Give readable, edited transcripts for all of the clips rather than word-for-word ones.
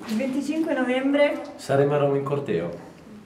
Il 25 novembre saremo a Roma in corteo.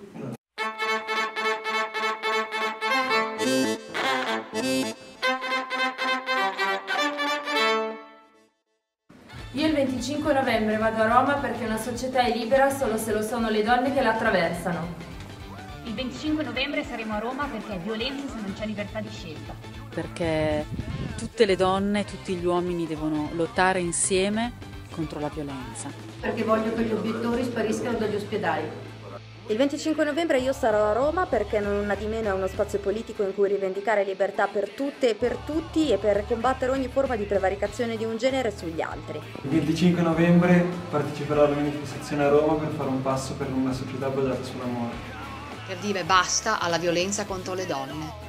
Io il 25 novembre vado a Roma perché una società è libera solo se lo sono le donne che la attraversano. Il 25 novembre saremo a Roma perché è violenza se non c'è libertà di scelta. Perché tutte le donne, tutti gli uomini devono lottare insieme contro la violenza. Perché voglio che gli obiettori spariscano dagli ospedali. Il 25 novembre io sarò a Roma perché non una di meno è uno spazio politico in cui rivendicare libertà per tutte e per tutti e per combattere ogni forma di prevaricazione di un genere sugli altri. Il 25 novembre parteciperò alla manifestazione a Roma per fare un passo per una società basata sull'amore. Per dire basta alla violenza contro le donne.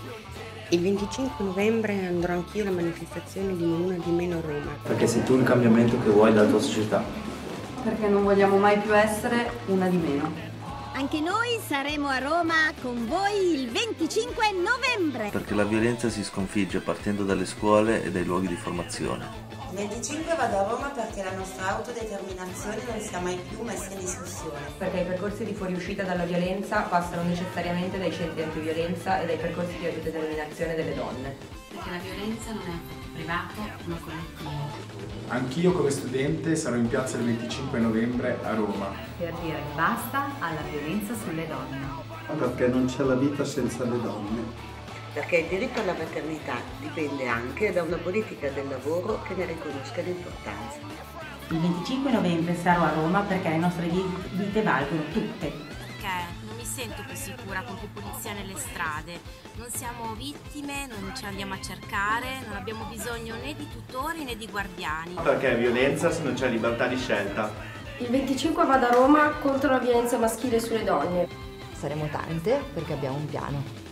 Il 25 novembre andrò anch'io alla manifestazione di Non Una di Meno a Roma. Perché sei tu il cambiamento che vuoi dalla tua società. Perché non vogliamo mai più essere una di meno. Anche noi saremo a Roma con voi il 25 novembre. Perché la violenza si sconfigge partendo dalle scuole e dai luoghi di formazione. Il 25 vado a Roma perché la nostra autodeterminazione non sia mai più messa in discussione. Perché i percorsi di fuoriuscita dalla violenza passano necessariamente dai centri antiviolenza e dai percorsi di autodeterminazione delle donne. Perché la violenza non è privato ma collettivo. Anch'io come studente sarò in piazza il 25 novembre a Roma. Per dire basta alla violenza sulle donne. Perché non c'è la vita senza le donne. Perché il diritto alla maternità dipende anche da una politica del lavoro che ne riconosca l'importanza. Il 25 novembre sarò a Roma perché le nostre vite valgono tutte. Perché non mi sento più sicura con più polizia nelle strade, non siamo vittime, non ci andiamo a cercare, non abbiamo bisogno né di tutori né di guardiani. Perché è violenza se non c'è libertà di scelta. Il 25 vado a Roma contro la violenza maschile sulle donne. Saremo tante perché abbiamo un piano.